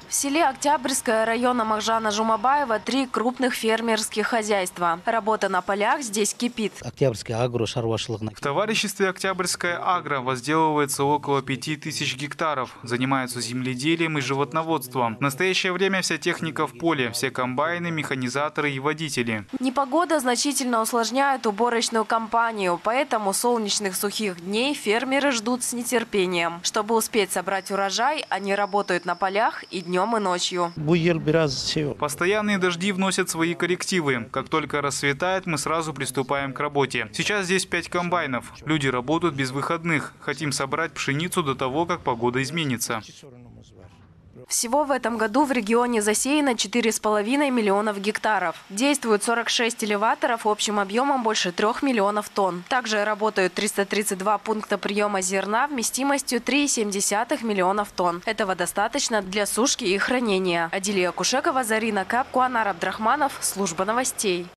В селе Октябрьское района Махжана Жумабаева 3 крупных фермерских хозяйства. Работа на полях здесь кипит. В товариществе «Октябрьская агро» возделывается около 5000 гектаров. Занимаются земледелием и животноводством. В настоящее время вся техника в поле, все комбайны, механизаторы и водители. Непогода значительно усложняет уборочную кампанию, поэтому солнечных сухих дней фермеры ждут с нетерпением. Чтобы успеть собрать урожай, они работают на полях и днем, и ночью. Постоянные дожди вносят свои коррективы. Как только рассветает, мы сразу приступаем к работе. Сейчас здесь 5 комбайнов. Люди работают без выходных. Хотим собрать пшеницу до того, как погода изменится. Всего в этом году в регионе засеяно 4,5 миллионов гектаров. Действуют 46 элеваторов общим объемом больше 3 миллионов тонн. Также работают 332 пункта приема зерна вместимостью 3,7 миллионов тонн. Этого достаточно для сушки и хранения. Адилия Кушекова, Зарина Кап, Куанар Абдрахманов, служба новостей.